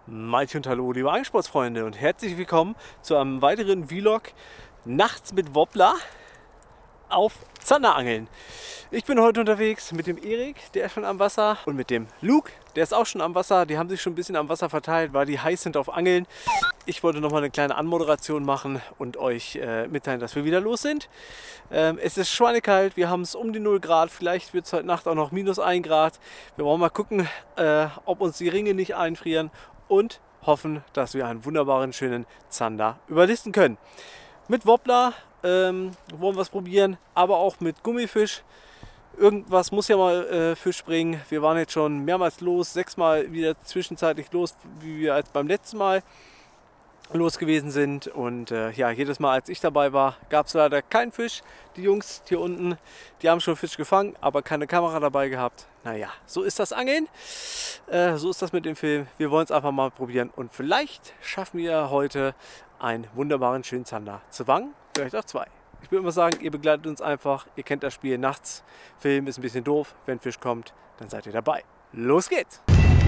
Malte und hallo, liebe Angelsportsfreunde, und herzlich willkommen zu einem weiteren Vlog nachts mit Wobbler auf Zanderangeln. Ich bin heute unterwegs mit dem Erik, der ist schon am Wasser, und mit dem Luke, der ist auch schon am Wasser. Die haben sich schon ein bisschen am Wasser verteilt, weil die heiß sind auf Angeln. Ich wollte noch mal eine kleine Anmoderation machen und euch mitteilen, dass wir wieder los sind. Es ist schweinekalt, wir haben es um die 0 Grad, vielleicht wird es heute Nacht auch noch -1 Grad. Wir wollen mal gucken, ob uns die Ringe nicht einfrieren und hoffen, dass wir einen wunderbaren, schönen Zander überlisten können. Mit Wobbler wollen wir es probieren, aber auch mit Gummifisch. Irgendwas muss ja mal Fisch bringen. Wir waren jetzt schon mehrmals los, 6-mal wieder zwischenzeitlich los, wie wir als beim letzten Mal los gewesen sind. Und ja, jedes Mal, als ich dabei war, gab es leider keinen Fisch. Die Jungs hier unten, die haben schon Fisch gefangen, aber keine Kamera dabei gehabt. Naja, so ist das Angeln. So ist das mit dem Film. Wir wollen es einfach mal probieren und vielleicht schaffen wir heute einen wunderbaren schönen Zander zu fangen, vielleicht auch 2. Ich würde immer sagen, ihr begleitet uns einfach. Ihr kennt das Spiel nachts. Film ist ein bisschen doof. Wenn Fisch kommt, dann seid ihr dabei. Los geht's!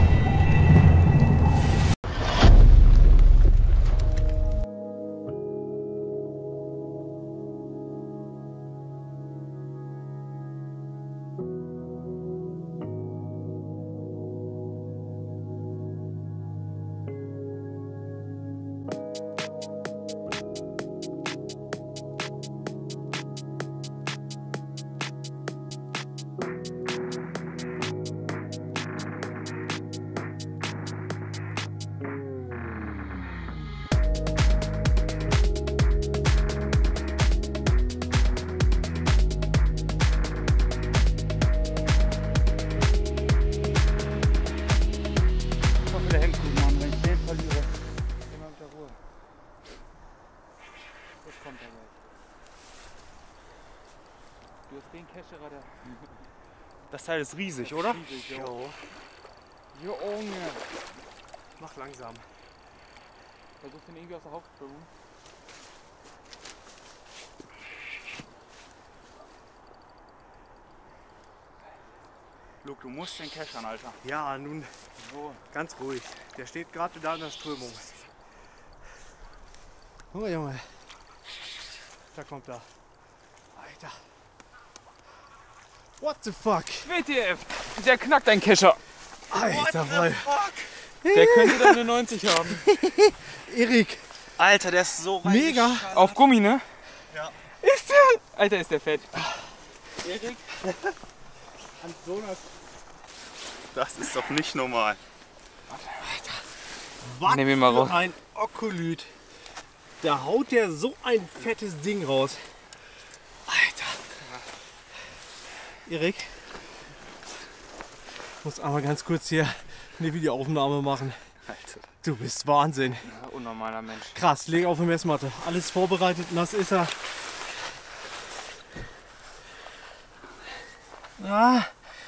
Das Teil ist riesig, oder? Riesig, jo. Junge! Mach langsam. Versuch den irgendwie aus der Haut zu bringen. Luke, du musst den keschern, Alter. Ja, nun So. ganz ruhig. Der steht gerade da in der Strömung. Junge, Junge. Da kommt er. Alter. What the fuck? WTF! Der knackt ein Kescher. Alter, voll. Der könnte dann eine 90 haben. Erik. Alter, der ist so rein. Mega. Auf Gummi, ne? Ja. Ist der? Alter, ist der fett. Erik? Jonas. Das ist doch nicht normal. Was Nehmen wir mal raus. für ein Okolyt. Da haut der so ein fettes Ding raus. Alter. Erik. Ich muss einmal ganz kurz hier eine Videoaufnahme machen. Alter. Du bist Wahnsinn. Ja, unnormaler Mensch. Krass, leg auf die Messmatte. Alles vorbereitet und das ist er. Ah,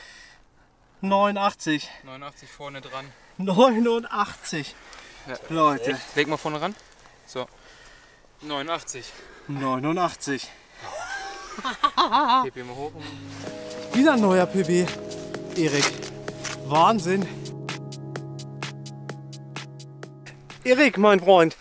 89. 89 vorne dran. 89. Ja. Leute. Leg mal vorne ran. So. 89. 89. Heb ihn mal hoch. Wieder ein neuer PB. Erik. Wahnsinn. Erik, mein Freund.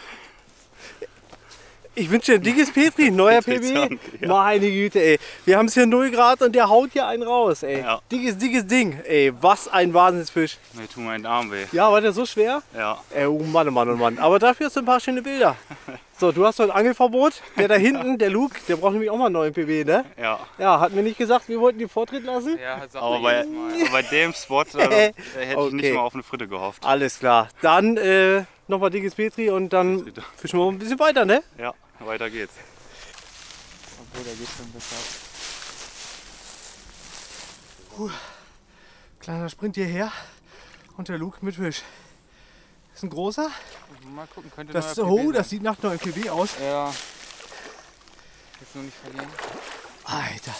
Ich wünsche dir ein dickes Petri, neuer PB. Danke, ja. Meine Güte, ey. Wir haben es hier 0 Grad und der haut hier einen raus, ey. Ja. Dickes Ding. Ey, was ein Wahnsinnsfisch. Mir tut mein Arm weh. Ja, war der so schwer? Ja. Ey, oh Mann, oh Mann, oh Mann. Aber dafür hast du ein paar schöne Bilder. So, du hast heute Angelverbot. Der da hinten, der Luke, der braucht nämlich auch mal einen neuen PB, ne? Ja. Ja, hatten wir nicht gesagt, wir wollten die Vortritt lassen? Ja, sag Aber mal bei dem Spot hätte ich Okay. nicht mal auf eine Fritte gehofft. Alles klar. Dann nochmal dickes Petri und dann Petri. fischen wir ein bisschen weiter, ne? Ja, weiter geht's. Obwohl, der geht schon besser. Kleiner Sprint hierher und der Luke mit Fisch. Ist ein großer. Mal gucken, könnte Das, neuer PB oh, das sein. sieht nach neuem PB aus. Ja. Jetzt nur nicht verlieren. Alter.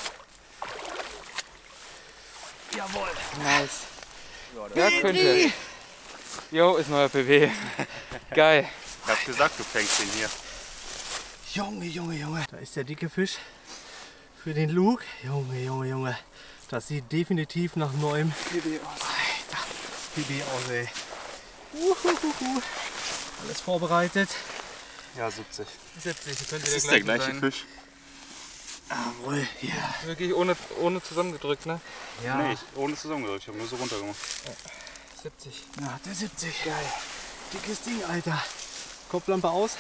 Jawohl. Nice. Ja, könnte. Jo, ist neuer PB. Geil. Ich hab gesagt, du fängst ihn hier. Junge. Da ist der dicke Fisch für den Luke. Junge. Das sieht definitiv nach neuem PB aus. Alter, PB aus, ey. Alles vorbereitet. Ja, 70. 70, könnte Das ist der gleiche Fisch. Jawohl, ja. Wirklich ohne zusammengedrückt, ne? Ja. Nee, ohne zusammengedrückt. Ich habe nur so runter gemacht. 70. Ja, der 70, geil. Dickes Ding, Alter. Kopflampe aus.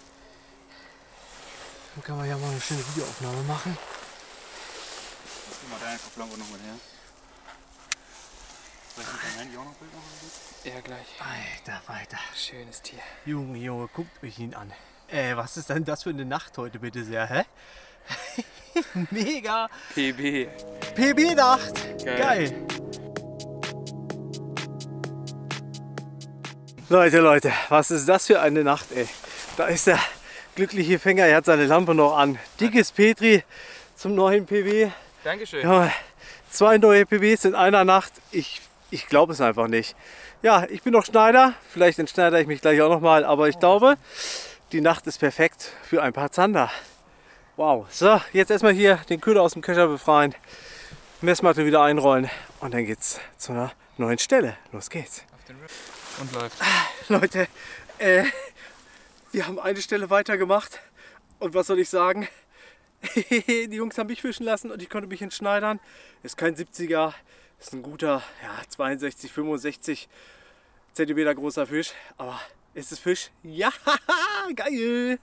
Dann kann man ja mal eine schöne Videoaufnahme machen. Gib mal deine Kopflampe noch mal her. Vielleicht mit deinem Handy auch noch Bild machen? Ja, gleich. Alter, weiter. Schönes Tier. Junge, Junge, guckt euch ihn an. Was ist denn das für eine Nacht heute bitte sehr, hä? Mega! PB. PB-Nacht! Geil. Geil! Leute, was ist das für eine Nacht, ey? Da ist der glückliche Fänger, er hat seine Lampe noch an. Dickes Petri zum neuen PB. Dankeschön. Ja, 2 neue PBs in einer Nacht. Ich glaube es einfach nicht. Ja, ich bin noch Schneider. Vielleicht entschneide ich mich gleich auch noch mal. Aber ich glaube, die Nacht ist perfekt für ein paar Zander. Wow. So, jetzt erstmal hier den Köder aus dem Kescher befreien. Messmatte wieder einrollen. Und dann geht's zu einer neuen Stelle. Los geht's. Auf den Rip. Und läuft. Leute, wir haben eine Stelle weitergemacht. Und was soll ich sagen? Die Jungs haben mich fischen lassen und ich konnte mich entschneidern. Ist kein 70er, ist ein guter 62, 65 Zentimeter großer Fisch. Aber ist es Fisch? Ja, geil!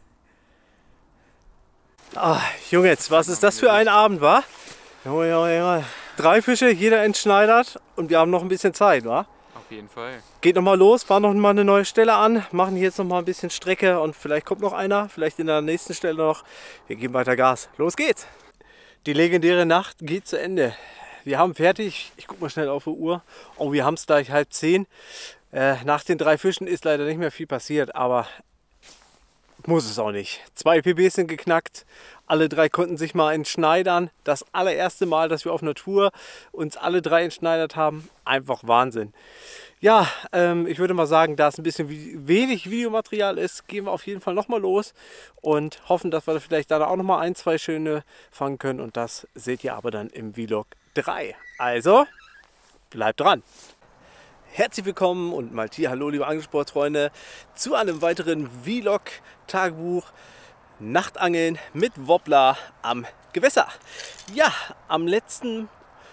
Jungs, was ist das für ein Abend, wa? Junge. 3 Fische, jeder entschneidert und wir haben noch ein bisschen Zeit, wa? Auf jeden Fall. Geht noch mal los, fahren noch mal eine neue Stelle an, machen jetzt noch mal ein bisschen Strecke und vielleicht kommt noch einer, vielleicht in der nächsten Stelle noch. Wir geben weiter Gas. Los geht's! Die legendäre Nacht geht zu Ende. Wir haben fertig, ich guck mal schnell auf die Uhr. Oh, wir haben es gleich 9:30. Nach den 3 Fischen ist leider nicht mehr viel passiert, aber muss es auch nicht. 2 PBs sind geknackt, alle 3 konnten sich mal entschneidern. Das allererste Mal, dass wir auf einer Tour uns alle 3 entschneidert haben. Einfach Wahnsinn. Ja, ich würde mal sagen, da es ein bisschen wenig Videomaterial ist, gehen wir auf jeden Fall nochmal los und hoffen, dass wir vielleicht dann auch nochmal 1, 2 schöne fangen können. Und das seht ihr aber dann im Vlog 3. Also, bleibt dran! Herzlich willkommen und mal hallo liebe Angelsportfreunde zu einem weiteren Vlog-Tagebuch Nachtangeln mit Wobbler am Gewässer. Ja, beim letzten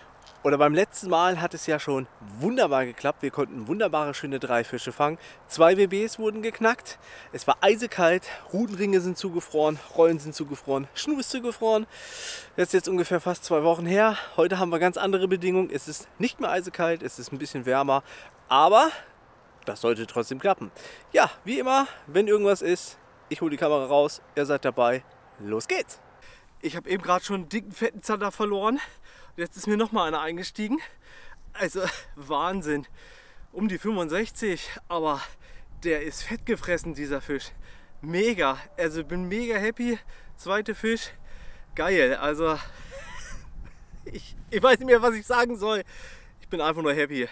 Mal hat es ja schon wunderbar geklappt. Wir konnten wunderbare schöne 3 Fische fangen. 2 WBs wurden geknackt. Es war eisekalt, Rudenringe sind zugefroren, Rollen sind zugefroren, Schnur ist zugefroren. Das ist jetzt ungefähr fast 2 Wochen her. Heute haben wir ganz andere Bedingungen. Es ist nicht mehr eisekalt, es ist ein bisschen wärmer, aber das sollte trotzdem klappen. Ja, wie immer, wenn irgendwas ist, ich hole die Kamera raus, ihr seid dabei, los geht's! Ich habe eben gerade schon einen dicken, fetten Zander verloren. Jetzt ist mir noch mal einer eingestiegen. Also Wahnsinn. Um die 65, aber der ist fett gefressen, dieser Fisch. Mega. Also bin mega happy. Zweiter Fisch. Geil. Also ich weiß nicht mehr, was ich sagen soll. Ich bin einfach nur happy.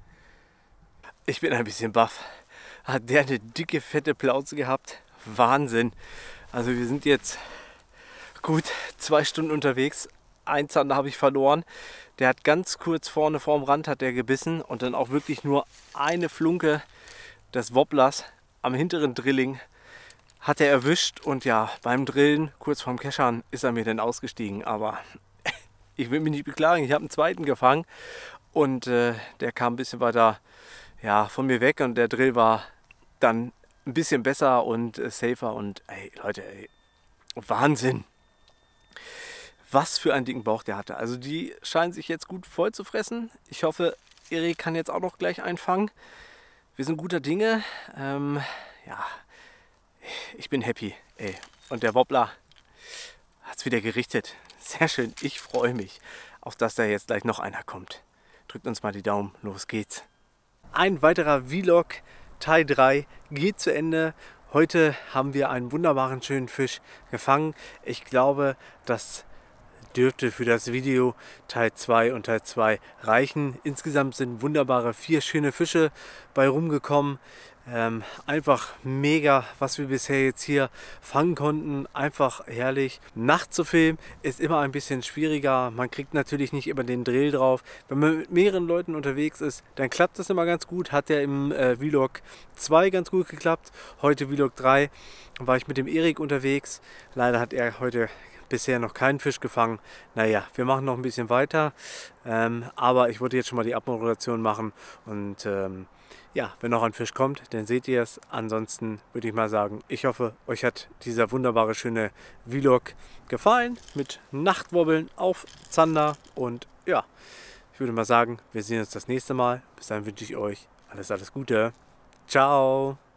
Ich bin ein bisschen baff. Hat der eine dicke, fette Plauze gehabt. Wahnsinn. Also wir sind jetzt gut 2 Stunden unterwegs. Ein Zander habe ich verloren. Der hat ganz kurz vorne vorm Rand hat der gebissen und dann auch wirklich nur eine Flunke des Wobblers am hinteren Drilling hat er erwischt. Und ja, beim Drillen, kurz vorm Keschern, ist er mir dann ausgestiegen. Aber ich will mich nicht beklagen, ich habe einen zweiten gefangen und der kam ein bisschen weiter von mir weg und der Drill war dann ein bisschen besser und safer und ey, Leute, ey, Wahnsinn! Was für einen dicken Bauch der hatte. Also die scheinen sich jetzt gut voll zu fressen. Ich hoffe, Erik kann jetzt auch noch gleich einfangen. Wir sind guter Dinge. Ja, ich bin happy. Ey. Und der Wobbler hat es wieder gerichtet. Sehr schön. Ich freue mich, auf dass da jetzt gleich noch einer kommt. Drückt uns mal die Daumen. Los geht's. Ein weiterer Vlog, Teil 3, geht zu Ende. Heute haben wir einen wunderbaren, schönen Fisch gefangen. Ich glaube, dass dürfte für das Video Teil 2 und Teil 2 reichen. Insgesamt sind wunderbare 4 schöne Fische bei rumgekommen. Einfach mega, was wir bisher jetzt hier fangen konnten. Einfach herrlich. Nachts zu filmen ist immer ein bisschen schwieriger. Man kriegt natürlich nicht immer den Drill drauf. Wenn man mit mehreren Leuten unterwegs ist, dann klappt das immer ganz gut. Hat ja im Vlog 2 ganz gut geklappt. Heute Vlog 3 war ich mit dem Erik unterwegs. Leider hat er heute bisher noch keinen Fisch gefangen. Naja, wir machen noch ein bisschen weiter. Aber ich wollte jetzt schon mal die Abmoderation machen und ja, wenn noch ein Fisch kommt, dann seht ihr es. Ansonsten würde ich mal sagen, ich hoffe, euch hat dieser wunderbare, schöne Vlog gefallen mit Nachtwobbeln auf Zander. Und ja, ich würde mal sagen, wir sehen uns das nächste Mal. Bis dahin wünsche ich euch alles Gute. Ciao!